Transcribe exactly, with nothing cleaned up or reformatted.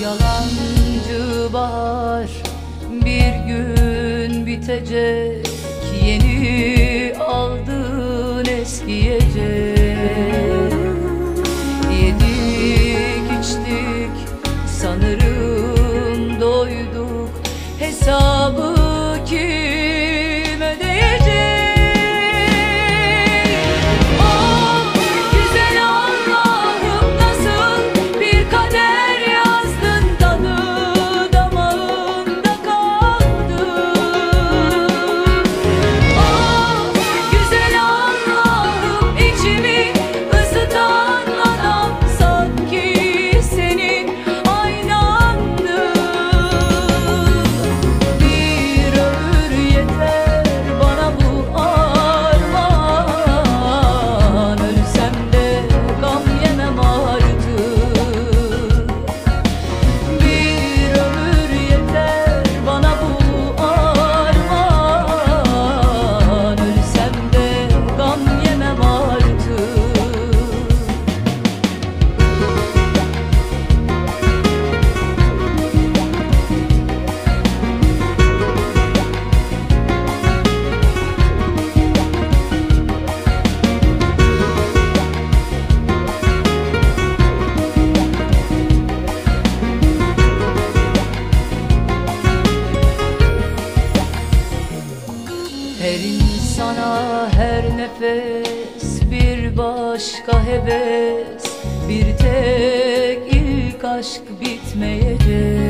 Yalancı bahar bir gün bitecek, yeni aldın eskiyecek. Yedik içtik sanırım doyduk, hesabı kim ödeyecek? Oh güzel Allah'ım, nasıl bir kader yazdın, tadı damağımda kaldı. Oh güzel Allah'ım, içimi ısıtan adam sanki senin aynandı. Bir ömür yeter bana bu armağan, ölsem de gam yemem artık. Bir ömür yeter bana bu armağan, ölsem de gam yemem artık. Her insana her nefes bir başka heves, bir tek ilk aşk bitmeyecek.